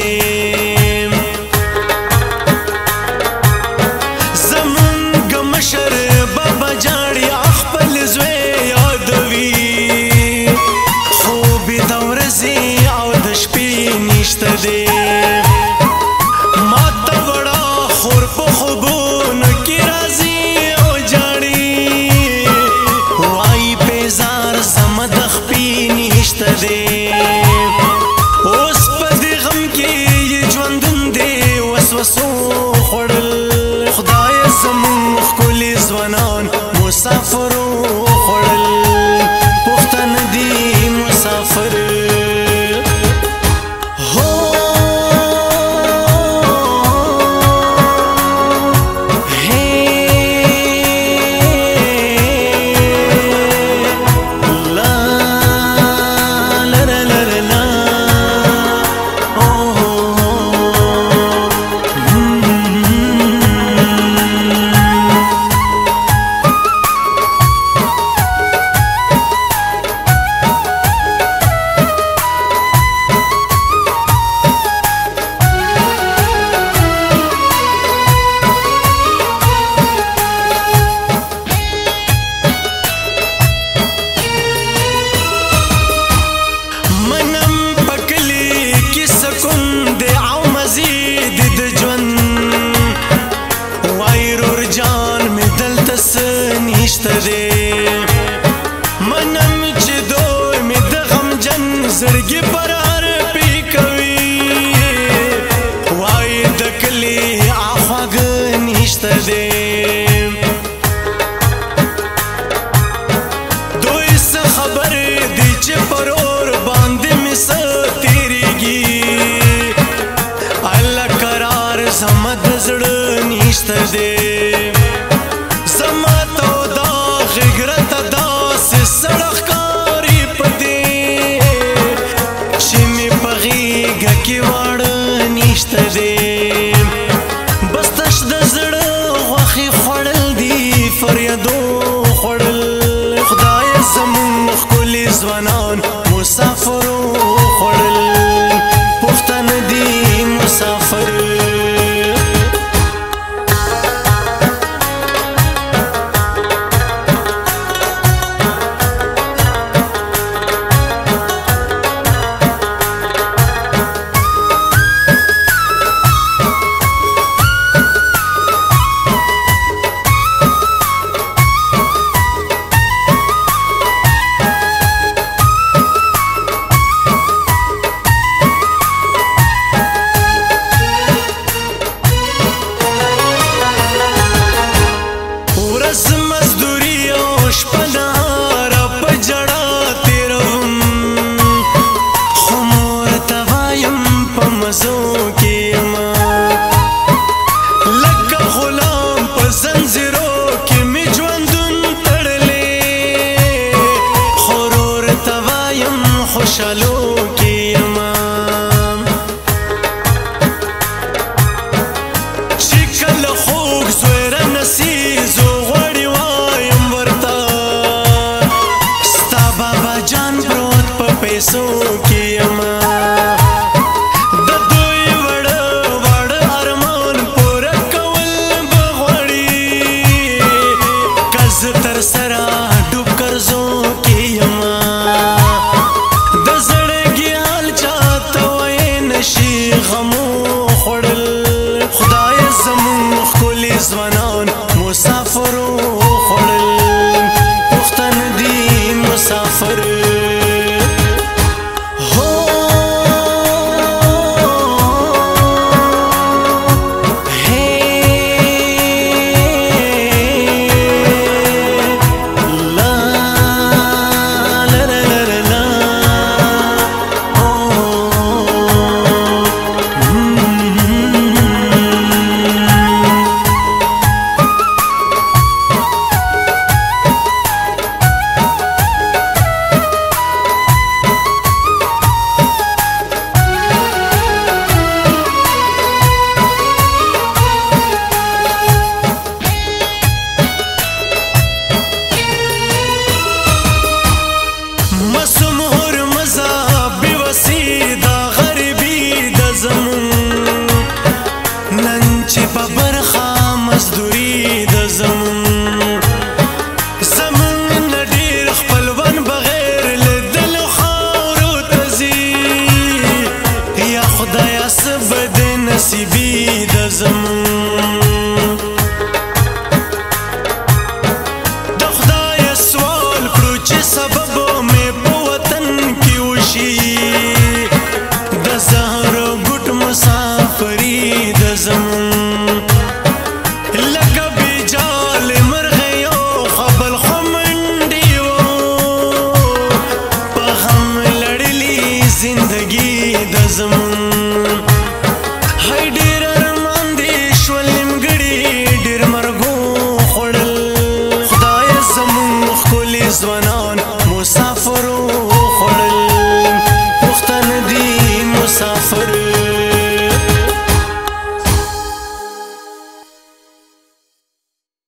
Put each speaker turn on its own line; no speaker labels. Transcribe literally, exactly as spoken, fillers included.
دې زمونږ مشر بابا جاړي خپل زوی یادوي خوب د ورځې او د شپې نشته دې اوس په دې غم کې ژوندون دی وسوسو خوړل خدای زموږ ښکلي ځوانان مسافرو خوړل پښتانه دي مسافر منم چې دوی مې د غمجن زړګي برار پی کوي وای د کلي اخواږه نشته دی دوی څه خبرې دي چې پر اور باندې مې څه تېرېږي الله قرار زما د زړه نشته دی بس تش د زړه غوښې خوړل دي فریادو خوړل خدای زموږ ښکلي ځوانان مسافرو خوړل پښتانه دي مسافر خوشالو کې امام چې کله خوږ زویره نسیزو غوړې وایم ورته ستا بابا جان پروت په پیسو کې امام د دوی وړه وړه ارمان پوره کول به غواړي که زه تر سره ډوب کرزو کې امام غمو خوړل خدای زموږ ښکلي ځوانان مسافرو خوړل پښتانه دي مسافر Mm-hmm. خدای سبد نصیبی د زمون